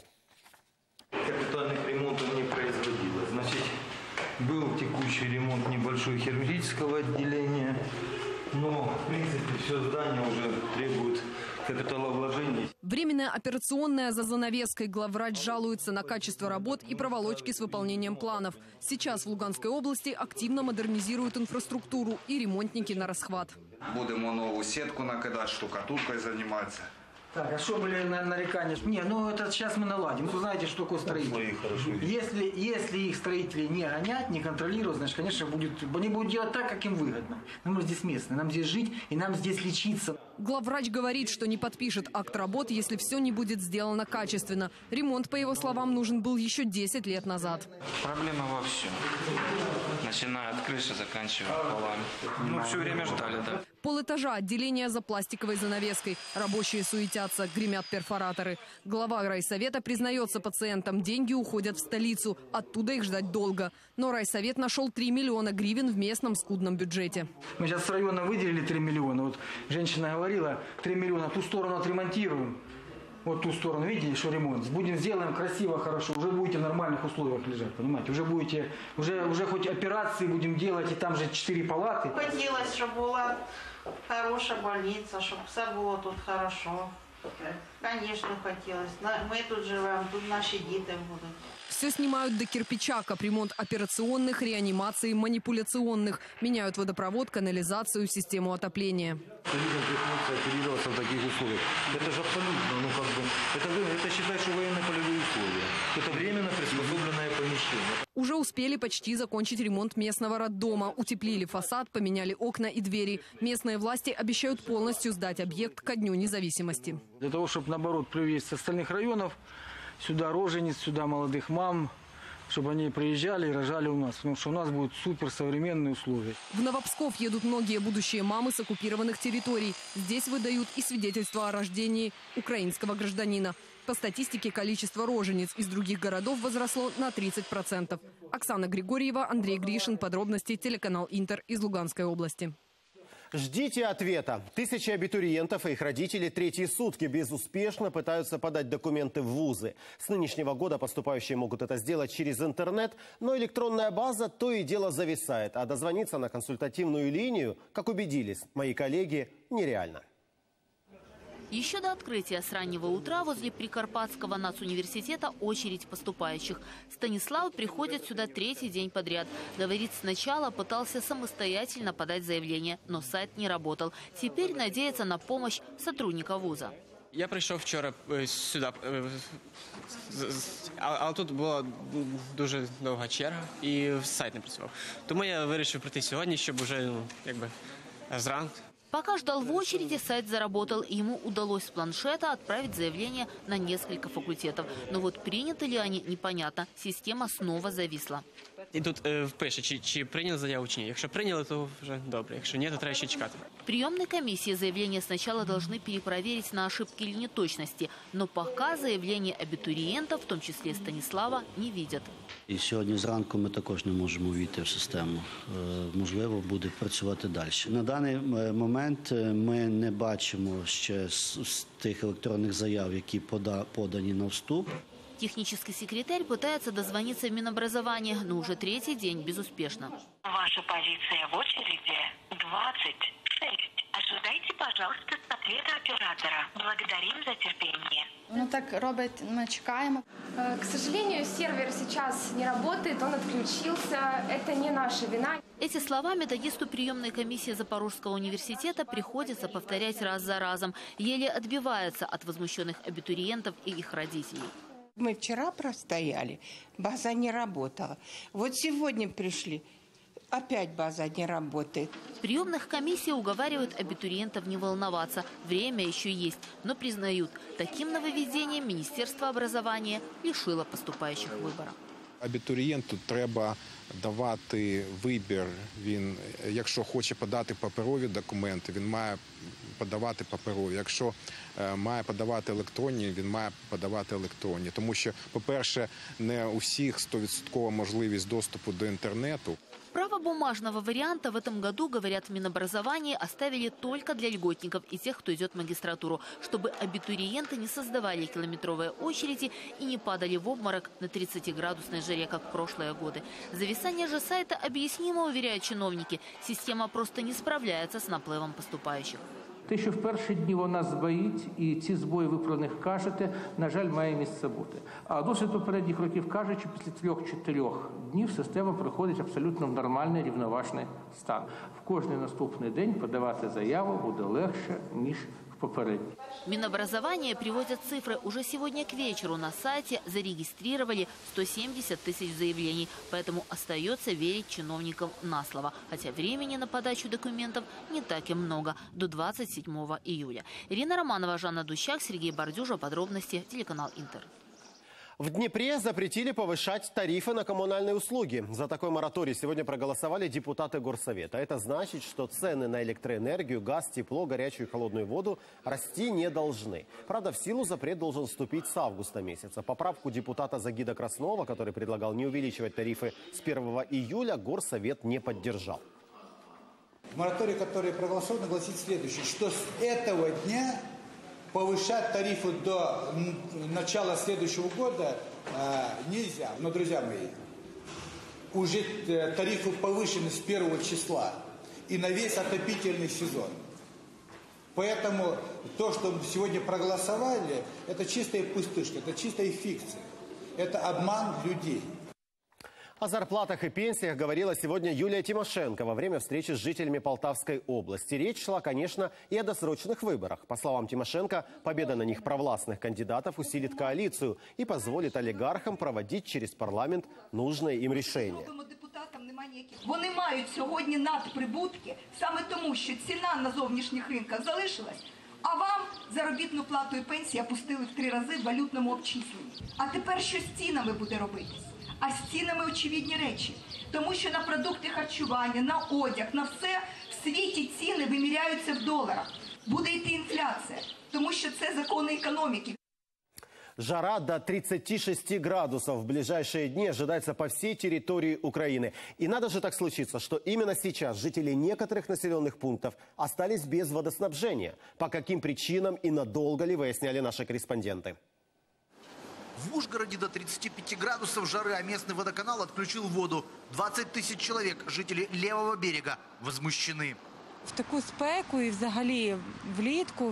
Капитальных ремонтов не производилось. Значит, был текущий ремонт небольшого хирургического отделения, но, в принципе, все здание уже требует капиталовложений. Временная операционная за занавеской. Главврач жалуется на качество работ и проволочки с выполнением планов. Сейчас в Луганской области активно модернизируют инфраструктуру и ремонтники на расхват. Будем новую сетку накидать, штукатуркой заниматься. Так, а что были нарекания? Не, ну это сейчас мы наладим. Вы знаете, что такое строители. Если их строители не гонять, не контролировать, значит, конечно, они будут делать так, как им выгодно. Но мы здесь местные, нам здесь жить и нам здесь лечиться. Главврач говорит, что не подпишет акт работ, если все не будет сделано качественно. Ремонт, по его словам, нужен был еще 10 лет назад. Проблема во всем. Начиная от крыши, заканчивая полами. Ну, все время ждали, да. Полэтажа отделения за пластиковой занавеской. Рабочие суетятся, гремят перфораторы. Глава райсовета признается пациентам, деньги уходят в столицу. Оттуда их ждать долго. Но райсовет нашел 3 миллиона гривен в местном скудном бюджете. Мы сейчас с района выделили 3 миллиона. Вот женщина говорила, 3 миллиона, ту сторону отремонтируем. Вот ту сторону, видите, что ремонт. Будем, сделаем красиво, хорошо. Уже будете в нормальных условиях лежать, понимаете. Уже будете, уже хоть операции будем делать, и там же 4 палаты. Хотелось, чтобы была хорошая больница, чтобы все было тут хорошо. Конечно, хотелось. Мы тут живем, тут наши дети будут. Все снимают до кирпича, капремонт операционных, реанимации, манипуляционных. Меняют водопровод, канализацию, систему отопления. Приходится оперироваться в таких условиях. Это же абсолютно, это считай, что военно-полевые условия. Это временно приспособленное помещение. Уже успели почти закончить ремонт местного роддома. Утеплили фасад, поменяли окна и двери. Местные власти обещают полностью сдать объект ко Дню независимости. Для того, чтобы, наоборот, привезти с остальных районов сюда рожениц, сюда молодых мам, чтобы они приезжали и рожали у нас, потому что у нас будут суперсовременные условия. В Новопсков едут многие будущие мамы с оккупированных территорий. Здесь выдают и свидетельство о рождении украинского гражданина. По статистике, количество рожениц из других городов возросло на 30%. Оксана Григорьева, Андрей Гришин. Подробности телеканал Интер из Луганской области. Ждите ответа. Тысячи абитуриентов и их родители третьи сутки безуспешно пытаются подать документы в вузы. С нынешнего года поступающие могут это сделать через интернет, но электронная база то и дело зависает, а дозвониться на консультативную линию, как убедились мои коллеги, нереально. Еще до открытия с раннего утра возле Прикарпатского нацуниверситета очередь поступающих. Станислав приходит сюда третий день подряд. Говорит, сначала пытался самостоятельно подать заявление, но сайт не работал. Теперь надеется на помощь сотрудника вуза. Я прийшов вчора сюди, але тут була дуже довга черга і сайт не працював. Тому я вирішив прийти сьогодні, щоб уже зранку. Пока ждал в очереди, сайт заработал, и ему удалось с планшета отправить заявление на несколько факультетов. Но вот приняты ли они, непонятно. Система снова зависла. І тут пише, чи прийняли заяву, чи ні. Якщо прийняли, то вже добре. Якщо ні, то треба ще чекати. В приемной комиссии заявления сначала должны перепроверить на ошибки или неточности. Но пока заявления абитуриентов, в том числе Станислава, не видят. І сьогодні зранку ми також не можемо увійти в систему. Можливо, буде працювати далі. На даний момент ми не бачимо ще з тих електронних заяв, які подані на вступ. Технический секретарь пытается дозвониться в Минобразование, но уже третий день безуспешно. Ваша позиция в очереди 26. Ожидайте, пожалуйста, ответа оператора. Благодарим за терпение. Ну так робить, мы чекаем. К сожалению, сервер сейчас не работает, он отключился. Это не наша вина. Эти слова методисту приемной комиссии Запорожского университета приходится повторять раз за разом. Еле отбивается от возмущенных абитуриентов и их родителей. Мы вчера простояли, база не работала. Вот сегодня пришли, опять база не работает. В приемных комиссиях уговаривают абитуриентов не волноваться. Время еще есть, но признают, таким нововведением Министерство образования лишило поступающих выбора. Абітурієнту треба давати вибір. Він, якщо хоче подати паперові документи, він має подавати паперові. Якщо має подавати електронні, він має подавати електронні. Тому що, по-перше, не у всіх 100% можливість доступу до інтернету. Право бумажного варианта в этом году, говорят в Минобразовании, оставили только для льготников и тех, кто идет в магистратуру, чтобы абитуриенты не создавали километровые очереди и не падали в обморок на 30-градусной жаре, как в прошлые годы. Зависание же сайта объяснимо, уверяют чиновники. Система просто не справляется с наплывом поступающих. Те, що в перші дні вона збоїть, і ці збої, ви про них кажете, на жаль, має місце бути. А досвід попередніх років каже, що після 3-4 днів система приходить абсолютно в нормальний, рівноважний стан. В кожний наступний день подавати заяву буде легше, ніж попередний. Минобразование приводят цифры. Уже сегодня к вечеру на сайте зарегистрировали 170 тысяч заявлений. Поэтому остается верить чиновникам на слово. Хотя времени на подачу документов не так и много. До 27 июля. Ирина Романова, Жанна Дущак, Сергей Бордюжа. Подробности. Телеканал Интер. В Днепре запретили повышать тарифы на коммунальные услуги. За такой мораторий сегодня проголосовали депутаты Горсовета. Это значит, что цены на электроэнергию, газ, тепло, горячую и холодную воду расти не должны. Правда, в силу запрет должен вступить с августа месяца. Поправку депутата Загида Краснова, который предлагал не увеличивать тарифы с 1 июля, Горсовет не поддержал. Мораторий, который проголосован, гласит следующее, что с этого дня повышать тарифы до начала следующего года нельзя. Но, друзья мои, уже тарифы повышены с 1 числа и на весь отопительный сезон. Поэтому то, что сегодня проголосовали, это чистая пустышка, это чистая фикция. Это обман людей. О зарплатах и пенсиях говорила сегодня Юлия Тимошенко во время встречи с жителями Полтавской области. Речь шла, конечно, и о досрочных выборах. По словам Тимошенко, победа на них провластных кандидатов усилит коалицию и позволит олигархам проводить через парламент нужные им решения. Вони мають сьогодні надприбутки саме тому, що ціна на зовнішніх ринках залишилась, а вам заробітну плату і пенсію опустили в 3 рази в валютному обчисленні. А тепер що з цінами буде робитись? А з цінами очевидні речі. Тому що на продукти харчування, на одяг, на все в світі ціни виміряються в доларах. Буде йти інфляція, тому що це закони економіки. Жара до 36 градусов в ближайшие дни ожидается по всей территории Украины. И надо же так случиться, что именно сейчас жители некоторых населенных пунктов остались без водоснабжения. По каким причинам и надолго ли, выясняли наши корреспонденты. В Ужгороде до 35 градусов жары, а местный водоканал отключил воду. 20 тысяч человек, жители левого берега, возмущены. В таку спеку і взагалі влітку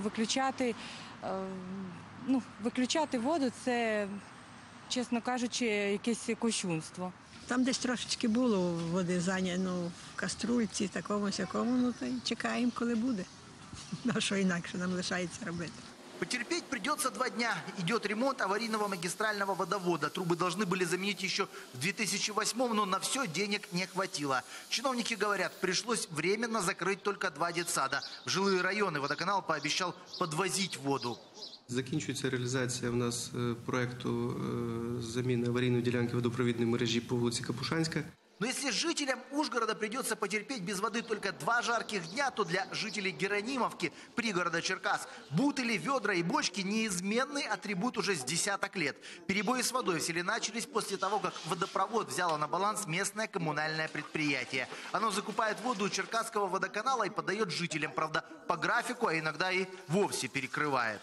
виключати воду – це, чесно кажучи, якесь кощунство. Там десь трошечки було води зайнято в каструльці, такому сякому, то й чекаємо, коли буде. А що інакше нам лишається робити? Потерпеть придется 2 дня. Идет ремонт аварийного магистрального водовода. Трубы должны были заменить еще в 2008-м, но на все денег не хватило. Чиновники говорят, пришлось временно закрыть только 2 детсада. В жилые районы водоканал пообещал подвозить воду. Закінчується реалізація в нас проєкту заміни аварійної ділянки водопровідної мережі по вулиці Капушанська. Но если жителям Ужгорода придется потерпеть без воды только 2 жарких дня, то для жителей Геронимовки, пригорода Черкас, бутыли, ведра и бочки – неизменный атрибут уже с десяток лет. Перебои с водой в селе начались после того, как водопровод взяло на баланс местное коммунальное предприятие. Оно закупает воду у Черкасского водоканала и подает жителям, правда, по графику, а иногда и вовсе перекрывает.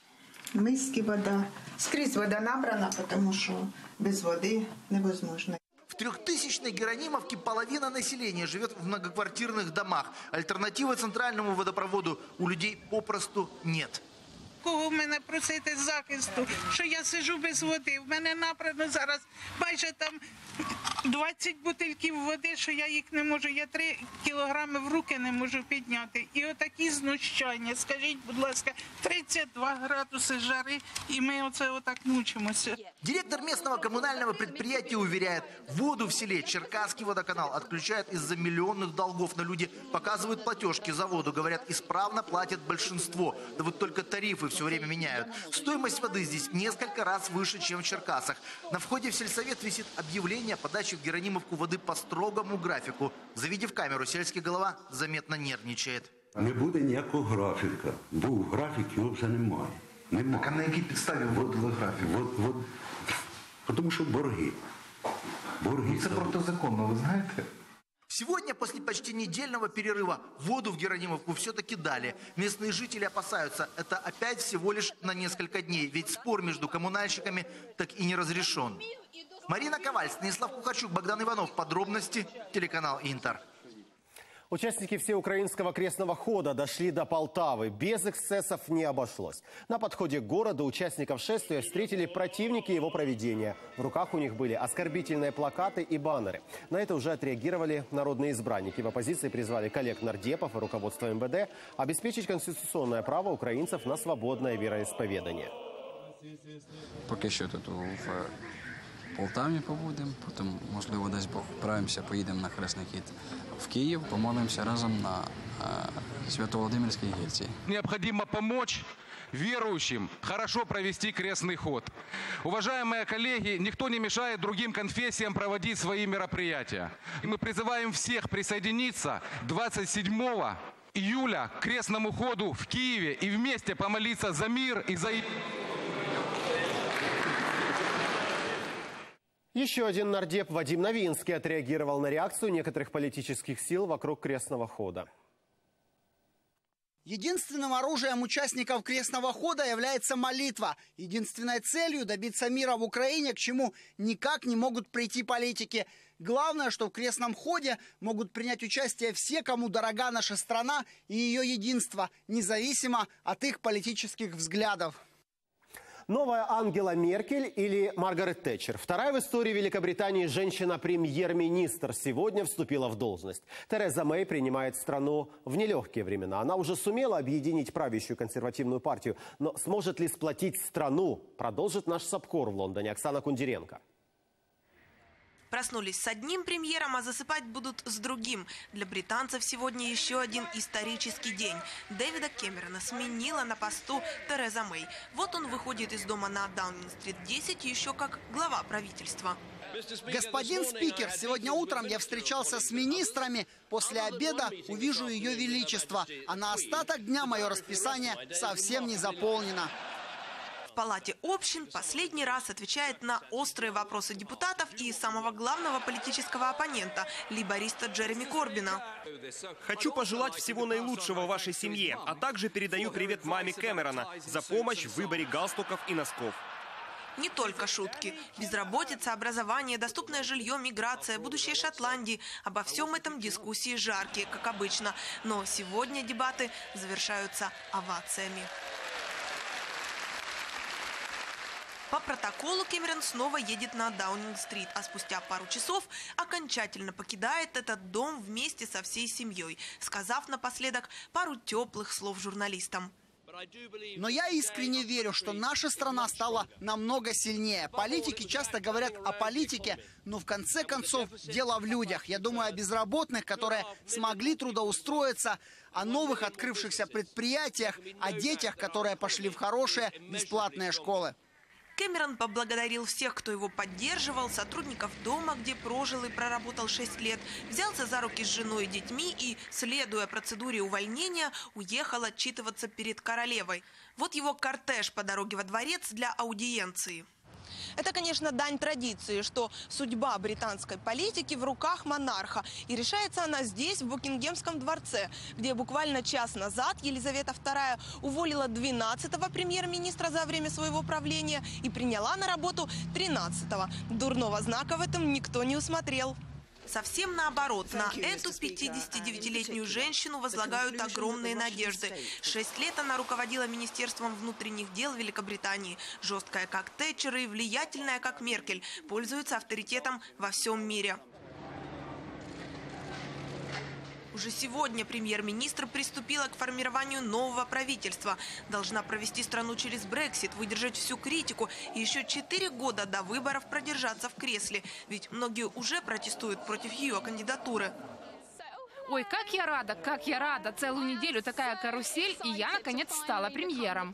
Миски вода. Скрізь вода набрана, потому что без воды невозможно. В 3000-й Геронимовке половина населения живет в многоквартирных домах. Альтернативы центральному водопроводу у людей попросту нет. Кого в мене просити захисту, що я сиджу без води. В мене набрано зараз майже там 20 бутильків води, що я їх не можу, я 3 кілограми в руки не можу підняти. І отакі знущання, скажіть, будь ласка, 32 градуси жари, і ми отак мучимося. Директор местного коммунального предприятия уверяет, воду в селе Черкасский водоканал отключают из-за миллионных долгов. Но люди показывают платежки за воду, говорят, исправно платят большинство. Да вот только тарифы все время меняют. Стоимость воды здесь в несколько раз выше, чем в Черкасах. На входе в сельсовет висит объявление о подаче в Геронимовку воды по строгому графику. Завидев камеру, сельский голова заметно нервничает. Не буде ніякого графіка. Був графік, його вже немає. Так а на якій підставі вводили графік? Тому що борги. Це протизаконно, ви знаєте? Сегодня, после почти недельного перерыва, воду в Геронимовку все-таки дали. Местные жители опасаются, это опять всего лишь на несколько дней, ведь спор между коммунальщиками так и не разрешен. Марина Коваль, Станислав Кухарчук, Богдан Иванов. Подробности, телеканал Интер. Участники всеукраинского крестного хода дошли до Полтавы. Без эксцессов не обошлось. На подходе к городу участников шествия встретили противники его проведения. В руках у них были оскорбительные плакаты и баннеры. На это уже отреагировали народные избранники. В оппозиции призвали коллег нардепов и руководство МВД обеспечить конституционное право украинцев на свободное вероисповедание. Поки що тут в Полтаві побудемо, потім, можливо, десь поправимося, поїдемо на Хресний Хід в Київ, помолимося разом на Свято-Володимирской гильдии. Необходимо помочь верующим хорошо провести крестный ход. Уважаемые коллеги, никто не мешает другим конфессиям проводить свои мероприятия. Мы призываем всех присоединиться 27 июля к крестному ходу в Киеве и вместе помолиться за мир и за... Еще один нардеп Вадим Новинский отреагировал на реакцию некоторых политических сил вокруг крестного хода. Единственным оружием участников крестного хода является молитва. Единственной целью добиться мира в Украине, к чему никак не могут прийти политики. Главное, что в крестном ходе могут принять участие все, кому дорога наша страна и ее единство, независимо от их политических взглядов. Новая Ангела Меркель или Маргарет Тэтчер? Вторая в истории Великобритании женщина-премьер-министр сегодня вступила в должность. Тереза Мэй принимает страну в нелегкие времена. Она уже сумела объединить правящую консервативную партию. Но сможет ли сплотить страну? Продолжит наш САПКОР в Лондоне Оксана Кундеренко. Проснулись с одним премьером, а засыпать будут с другим. Для британцев сегодня еще один исторический день. Дэвида Кэмерона сменила на посту Тереза Мэй. Вот он выходит из дома на Даунинг-стрит 10 еще как глава правительства. Господин спикер, сегодня утром я встречался с министрами. После обеда увижу ее величество. А на остаток дня мое расписание совсем не заполнено. В Палате общин последний раз отвечает на острые вопросы депутатов и самого главного политического оппонента – лейбориста Джереми Корбина. Хочу пожелать всего наилучшего вашей семье, а также передаю привет маме Кэмерона за помощь в выборе галстуков и носков. Не только шутки. Безработица, образование, доступное жилье, миграция, будущее Шотландии. Обо всем этом дискуссии жаркие, как обычно. Но сегодня дебаты завершаются овациями. По протоколу Кэмерон снова едет на Даунинг-стрит, а спустя пару часов окончательно покидает этот дом вместе со всей семьей, сказав напоследок пару теплых слов журналистам. Но я искренне верю, что наша страна стала намного сильнее. Политики часто говорят о политике, но в конце концов дело в людях. Я думаю о безработных, которые смогли трудоустроиться, о новых открывшихся предприятиях, о детях, которые пошли в хорошие бесплатные школы. Кэмерон поблагодарил всех, кто его поддерживал, сотрудников дома, где прожил и проработал 6 лет, взялся за руки с женой и детьми и, следуя процедуре увольнения, уехал отчитываться перед королевой. Вот его кортеж по дороге во дворец для аудиенции. Это, конечно, дань традиции, что судьба британской политики в руках монарха. И решается она здесь, в Букингемском дворце, где буквально час назад Елизавета II уволила 12-го премьер-министра за время своего правления и приняла на работу 13-го. Дурного знака в этом никто не усмотрел. Совсем наоборот, на эту 59-летнюю женщину возлагают огромные надежды. 6 лет она руководила Министерством внутренних дел Великобритании. Жесткая, как Тэтчер, и влиятельная, как Меркель, пользуется авторитетом во всем мире. Уже сегодня премьер-министр приступила к формированию нового правительства. Должна провести страну через Брексит, выдержать всю критику и еще 4 года до выборов продержаться в кресле. Ведь многие уже протестуют против ее кандидатуры. Ой, как я рада. Целую неделю такая карусель, и я, наконец, стала премьером.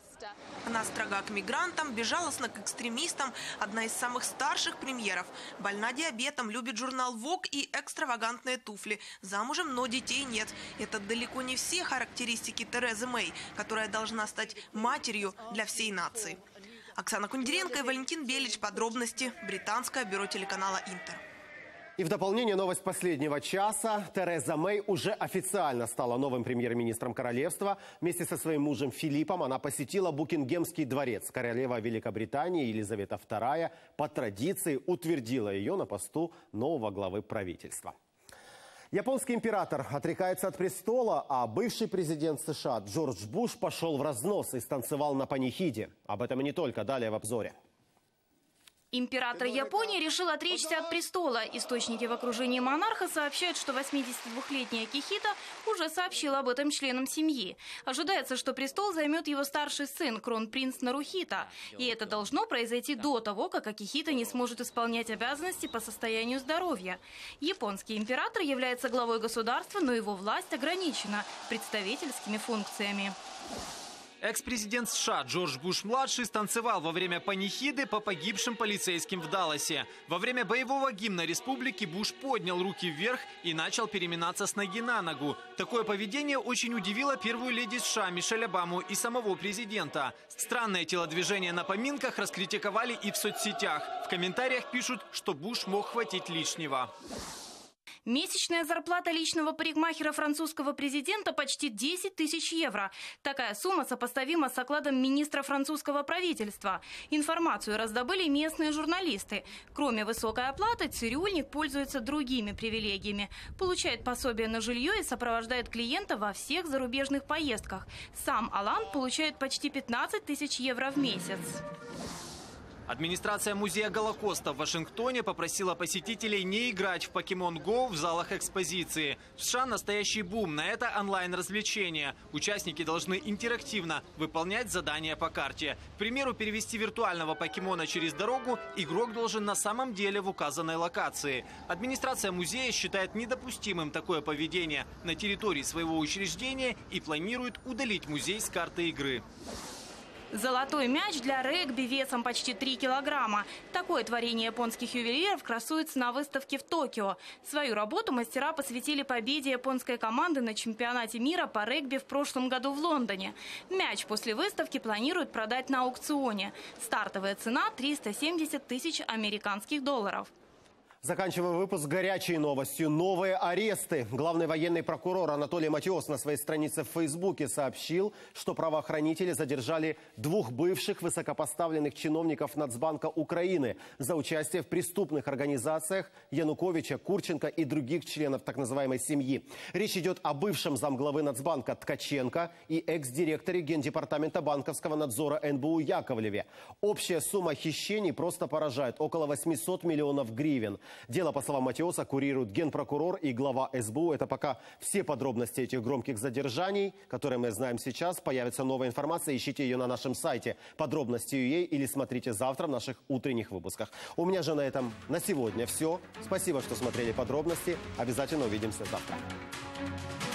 Она строга к мигрантам, безжалостна к экстремистам. Одна из самых старших премьеров. Больна диабетом, любит журнал Vogue и экстравагантные туфли. Замужем, но детей нет. Это далеко не все характеристики Терезы Мэй, которая должна стать матерью для всей нации. Оксана Кундеренко и Валентин Белич. Подробности. Британское бюро телеканала Интер. И в дополнение новость последнего часа. Тереза Мэй уже официально стала новым премьер-министром королевства. Вместе со своим мужем Филиппом она посетила Букингемский дворец. Королева Великобритании Елизавета II по традиции утвердила ее на посту нового главы правительства. Японский император отрекается от престола, а бывший президент США Джордж Буш пошел в разнос и станцевал на панихиде. Об этом и не только. Далее в обзоре. Император Японии решил отречься от престола. Источники в окружении монарха сообщают, что 82-летний Акихито уже сообщил об этом членам семьи. Ожидается, что престол займет его старший сын, кронпринц Нарухито. И это должно произойти до того, как Акихито не сможет исполнять обязанности по состоянию здоровья. Японский император является главой государства, но его власть ограничена представительскими функциями. Экс-президент США Джордж Буш-младший станцевал во время панихиды по погибшим полицейским в Далласе. Во время боевого гимна республики Буш поднял руки вверх и начал переминаться с ноги на ногу. Такое поведение очень удивило первую леди США Мишель Обаму и самого президента. Странное телодвижение на поминках раскритиковали и в соцсетях. В комментариях пишут, что Буш мог хватить лишнего. Месячная зарплата личного парикмахера французского президента почти 10 тысяч евро. Такая сумма сопоставима с окладом министра французского правительства. Информацию раздобыли местные журналисты. Кроме высокой оплаты, цирюльник пользуется другими привилегиями. Получает пособие на жилье и сопровождает клиента во всех зарубежных поездках. Сам Оланд получает почти 15 тысяч евро в месяц. Администрация музея Голокоста в Вашингтоне попросила посетителей не играть в Pokemon Go в залах экспозиции. В США настоящий бум на это онлайн-развлечение. Участники должны интерактивно выполнять задания по карте. К примеру, перевести виртуального покемона через дорогу игрок должен на самом деле в указанной локации. Администрация музея считает недопустимым такое поведение на территории своего учреждения и планирует удалить музей с карты игры. Золотой мяч для регби весом почти 3 килограмма. Такое творение японских ювелиров красуется на выставке в Токио. Свою работу мастера посвятили победе японской команды на чемпионате мира по регби в прошлом году в Лондоне. Мяч после выставки планируют продать на аукционе. Стартовая цена – 370 тысяч американских долларов. Заканчиваем выпуск горячей новостью. Новые аресты. Главный военный прокурор Анатолий Матиос на своей странице в Фейсбуке сообщил, что правоохранители задержали 2 бывших высокопоставленных чиновников Нацбанка Украины за участие в преступных организациях Януковича, Курченко и других членов так называемой семьи. Речь идет о бывшем замглавы Нацбанка Ткаченко и экс-директоре Гендепартамента банковского надзора НБУ Яковлеве. Общая сумма хищений просто поражает – около 800 миллионов гривен. Дело, по словам Матиоса, курируют генпрокурор и глава СБУ. Это пока все подробности этих громких задержаний, которые мы знаем сейчас. Появится новая информация, ищите ее на нашем сайте. Подробности ей или смотрите завтра в наших утренних выпусках. У меня же на этом на сегодня все. Спасибо, что смотрели подробности. Обязательно увидимся завтра.